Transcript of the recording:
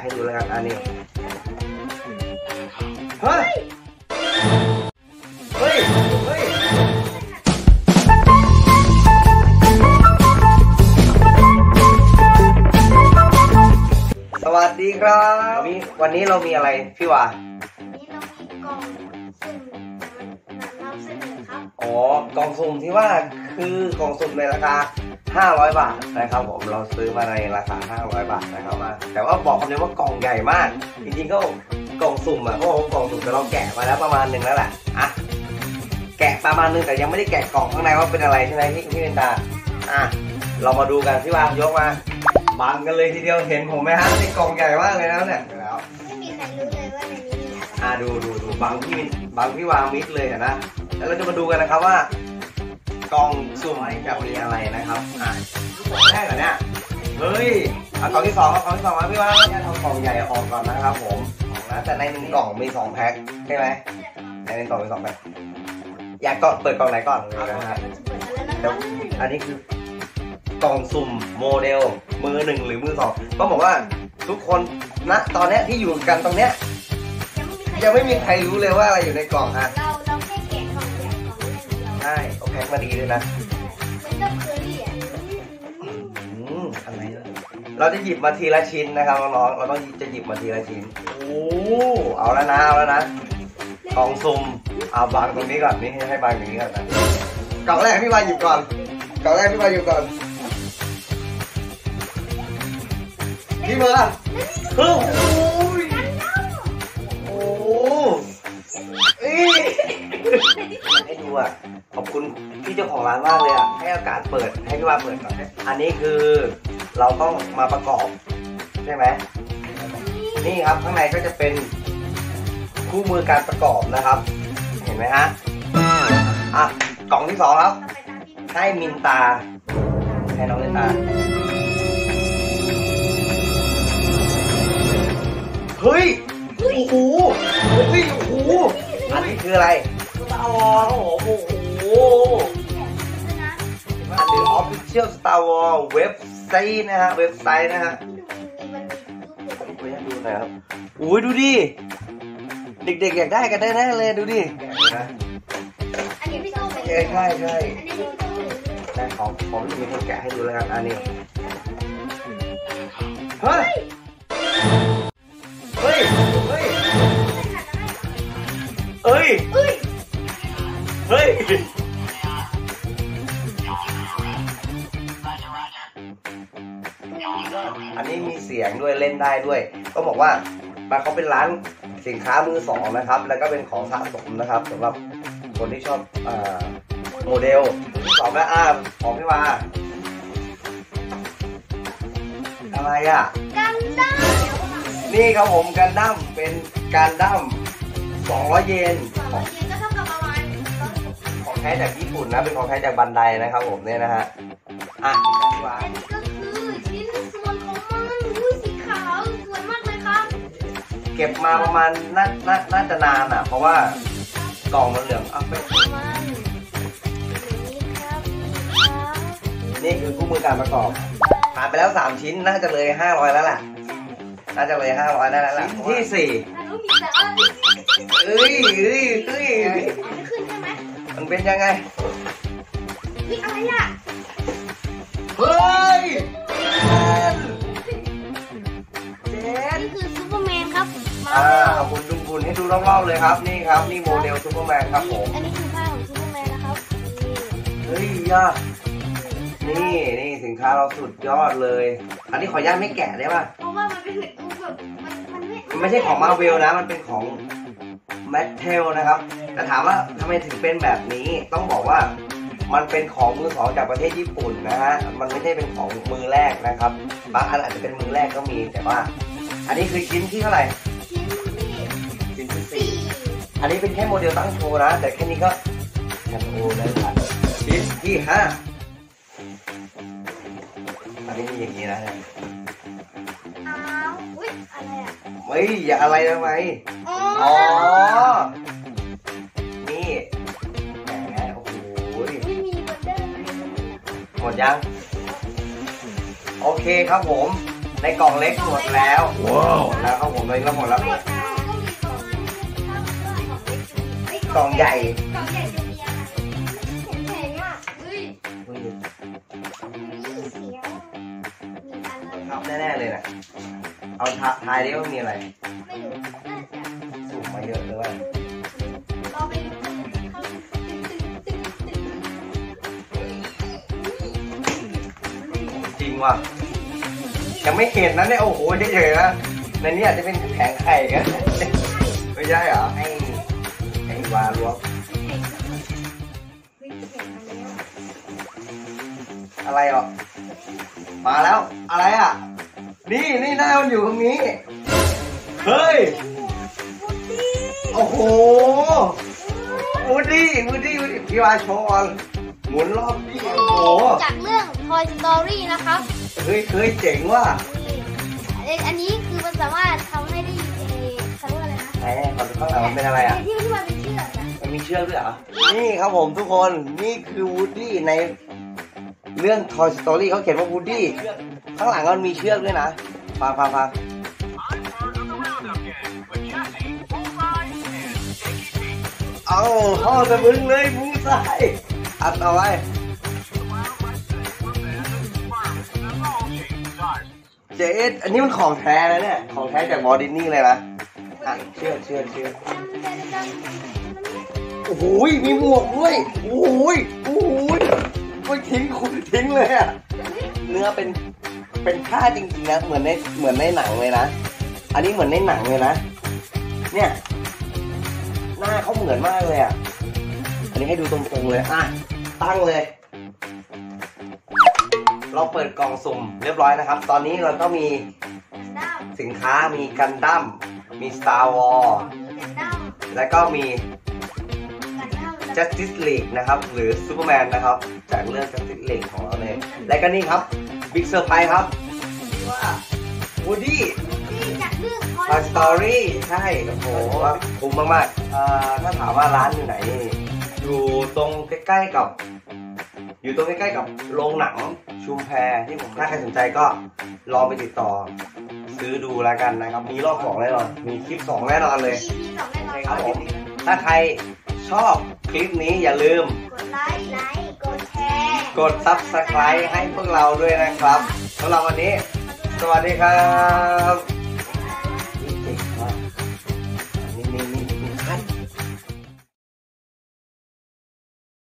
ให้ดูแล้วกันอันนี้เฮ้ยเฮ้ยเฮ้ยสวัสดีครับวันนี้เรามีอะไรพี่วาอ๋อกล่องสุ่มที่ว่าคือกล่องสุ่มในราคา500 บาทนะครับผมเราซื้อมาในราคา500 บาทนะครับมาแต่ว่าบอกคำนี้ว่ากล่องใหญ่มากจริงๆก็กล่องสุ่มอ่ะเพราะว่ากล่องสุ่มแต่เราแกะมาแล้วประมาณนึงแล้วแหละอ่ะแกะประมาณนึงแต่ยังไม่ได้แกะกล่องข้างในว่าเป็นอะไรใช่ไหมพี่เบนตาอ่ะเรามาดูกันพี่วางยกมาบังกันเลยทีเดียวเห็นผมไหมฮะนี่กล่องใหญ่มากเลยนะเนี่ยแล้วไม่มีใครรู้เลยว่าในนี้มีอะไรดูบังพี่วางมิดเลยนะแล้วเราจะมาดูกันนะครับว่ากล่องสุ่มจะมีอะไรนะครับแรกเหรอเนี่ยเฮ้ยเอากล่องที่สองมากพี่ว่าเนี่ยทำกล่องใหญ่ออกก่อนนะครับผมนะแต่ใน1 กล่องมี2 แพ็คใช่ไหมใน1 กล่องมี2 แพ็คอยากเปิดกล่องไหนก่อนเลยนะฮะเดี๋ยวอันนี้คือกล่องสุ่มโมเดลมือ 1หรือมือ 2ต้องบอกว่าทุกคนณตอนนี้ที่อยู่กันตรงเนี้ยยังไม่มีใครรู้เลยว่าอะไรอยู่ในกล่องฮะเราแค่แกะกล่องใหญ่กล่องเล็กเดียวใช่เอาแพ็คมาดีด้วยนะมันก็เคยเหรียญอะไรเราจะหยิบมาทีละชิ้นนะครับน้องๆเราต้องจะหยิบมาทีละชิ้นโอ้เอาแล้วนะกล่องซุ่มเอาวางตรงนี้ก่อนนี่ให้วางอย่างนี้ก่อนนะกล่องแรกพี่วางหยิบก่อนพี่เบอร์โอ้ให้ดูอ่ะขอบคุณพี่เจ้าของร้านมากเลยอ่ะให้โอกาสเปิดให้พี่ว่าเปิดก่อนอันนี้คือเราต้องมาประกอบใช่ไหมนี่ครับข้างในก็จะเป็นคู่มือการประกอบนะครับเห็นไหมฮะอ่ะกล่องที่2ครับให้มินตาให้น้องมินตาเฮ้ยโอ้โหอันนี้คืออะไรStar Wars โอ้โหอันนี้ Official Star Wars เว็บไซต์นะฮะดูหน่อยครับอุ้ยดูดิเด็กๆอยากได้กันแน่ๆเลยดูดิอันนี้พี่โต้เป็นใช่แต่ของมีคนแกะให้ดูแล้วกันอันนี้เฮ้ยอันนี้มีเสียงด้วยเล่นได้ด้วยก็บอกว่าเขาเป็นร้านสินค้ามือ 2นะครับแล้วก็เป็นของสะสมนะครับสำหรับคนที่ชอบโมเดลที่2และของพี่วาอะไรอ่ะกันดั้มนี่ครับผมกันดั้มเป็นกันดั้ม200 เยนก็เท่ากับประมาณของแท้จากญี่ปุ่นนะเป็นของแท้จากบันไดนะครับผมเนี่ยนะฮะอันนี้ก็คือชิ้นส่วนของมันสีขาวสวยมากเลยครับเก็บมาประมาณน่าจะนานอ่ะเพราะว่ากล่องมันเหลืองเอาไปนี่คือคู่มือการประกอบผ่านไปแล้ว3 ชิ้นน่าจะเลย500แล้วแหละน่าจะเลย500ได้แล้วแหละชิ้นที่4เอ้ยขึ้นใช่ไหมมันเป็นยังไงนี่อะไรอ่ะเฮ้ยนี่คือซูเปอร์แมนครับคุณดูคุณให้ดูรอบๆเลยครับนี่ครับนี่โมเดลซูเปอร์แมนครับผมอันนี้คือผ้าของซูเปอร์แมนนะครับเฮ้ยนี่สินค้าเราสุดยอดเลยอันนี้ขออนุญาตไม่แกะได้ป่ะเพราะว่ามันเป็นแบบมันไม่ใช่ของมาเวลนะมันเป็นของแมทเทลนะครับแต่ถามว่าทำไมถึงเป็นแบบนี้ต้องบอกว่ามันเป็นของมือ 2จากประเทศญี่ปุ่นนะฮะมันไม่ใช่เป็นของมือแรกนะครับบางอันอาจจะเป็นมือแรกก็มีแต่ว่าอันนี้คือชิ้นที่เท่าไหร่ชิ้นที่4อันนี้เป็นแค่โมเดลตั้งโชว์นะแต่แค่นี้ก็แค่โอ้ได้ครับชิ้นที่5อันนี้มีอย่างนี้นะอุ้ยอะไรอ่ะไม่อย่าอะไรทำไมอ๋อนี่แหมโอ้โหไม่มีบันเดอร์หมดยังโอเคครับผมในกล่องเล็กหมดแล้วว้าวแล้วครับผมเลยก็หมดแล้ว กล่องใหญ่กล่องใหญ่จะมีอะไรแข็งๆอ่ะเฮ้ยมีเสียวมีอะไรครับแน่ๆเลยนะเอาทายได้ว่ามีอะไรไม่รู้น่าจะสูงมาเยอะเลยว่าเราไปดูกันเขาจริงว่ะยังไม่เห็นนะเนี่ยโอ้โหเฉยๆนะในนี้อาจจะเป็นแผงไข่กันไม่ใช่เหรอให้วาล้วงอะไรอ่ะมาแล้วอะไรอ่ะนี่หน้ามันอยู่ตรงนี้เฮ้ยโอ้โหวูดดี้พี่วาโชว์หมุนรอบพี่โอ้โหจากเรื่อง Toy Story นะครับเฮ้ยเจ๋งว่ะอันนี้คือมันสามารถทำให้ได้เขาเรียกว่าอะไรนะไหนขอดูข้างหลังมันเป็นอะไรอ่ะที่มันเป็นเชือกอะมันมีเชือกด้วยเหรอ นี่ครับผมทุกคนนี่คือวูดดี้ในเรื่อง Toy Story เขาเขียนว่าวูดดี้ข้างหลังมันมีเชือกด้วยนะฟังเอาพ่อจะมึงเลยมึงใส่อัดเอาไว้เจดอันนี้มันของแท้นะเนี่ยของแท้จากวอลดิสนีย์เลยนะอ่ะเชือกโอ้โหมีหมวกด้วยโอ้โหไม่ทิ้งเลยอ่ะเนื้อเป็นผ้าจริงๆนะเหมือนในหนังเลยนะอันนี้เหมือนในหนังเลยนะเนี่ยหน้าเขาเหมือนมากเลยอ่ะอันนี้ให้ดูตรงๆเลยอ่ะตั้งเลยเราเปิดกล่องสุ่มเรียบร้อยนะครับตอนนี้เราก็มีสินค้ามีกันดั้มมี Star Wars แล้วก็มี Justice League นะครับหรือ Superman นะครับจากเรื่อง Justice League ของเราเลยและก็นี่ครับ Big Surprise ครับว่า Woody จากเรื่อง Toy Story ใช่โอ้โหคุ้มมากๆถ้าถามว่าร้านอยู่ไหนอยู่ตรงใกล้ๆกับโรงหนังชุมแพที่ผมถ้าใครสนใจก็ลองไปติดต่อซื้อดูแล้วกันนะครับมีรอบ2แน่นอนมีคลิป2แน่นอนเลย EP 2แน่นอนครับผมถ้าใครชอบคลิปนี้อย่าลืมกดไลค์กดแชร์กด Subscribe ให้พวกเราด้วยนะครับสำหรับวันนี้สวัสดีครับ